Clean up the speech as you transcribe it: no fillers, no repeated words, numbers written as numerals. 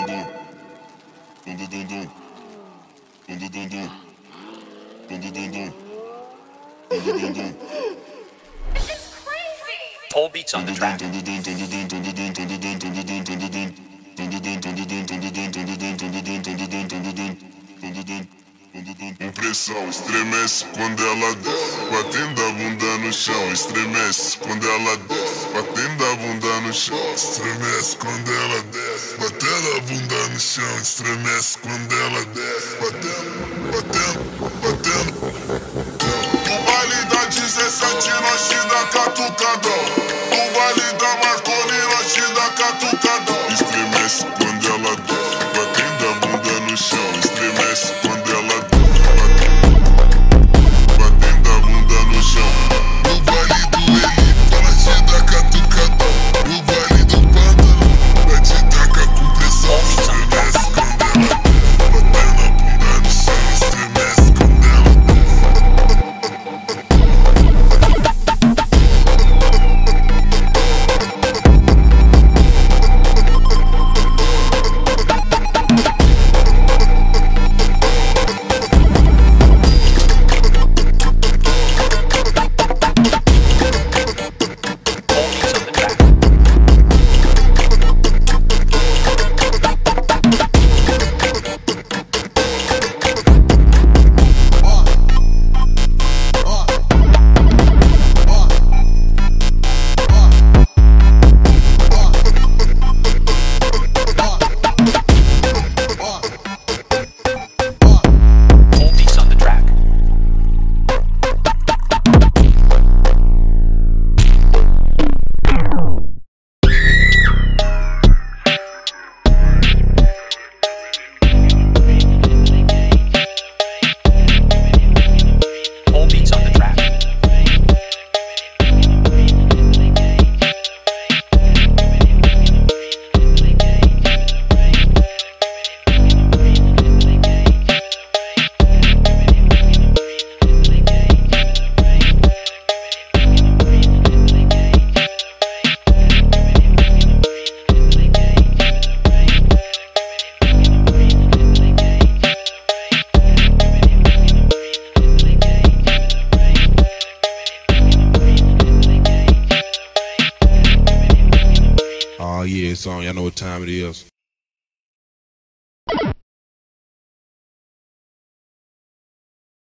Pole beats on the track. Impressão, estremece quando ela desce, batendo a bunda no chão. Estremece quando ela desce, batendo a bunda no chão. Estremece quando ela desce, batendo a bunda no chão. Estremece quando ela desce, batendo. No baile da 17 nós te dá catucadão. No baile da Marconi nós te dá catucadão. Estremece quando ela desce, batendo a bunda no chão. Estremece quando ela desce, batendo a bunda no chão. No baile do Elito nós te dá catucadão. No baile do Pântano nós te taca com pressão. Estremece quando ela desce, batendo a bunda no chão. Estremece quando ela Oh yeah, it's on. Y'all know what time it is.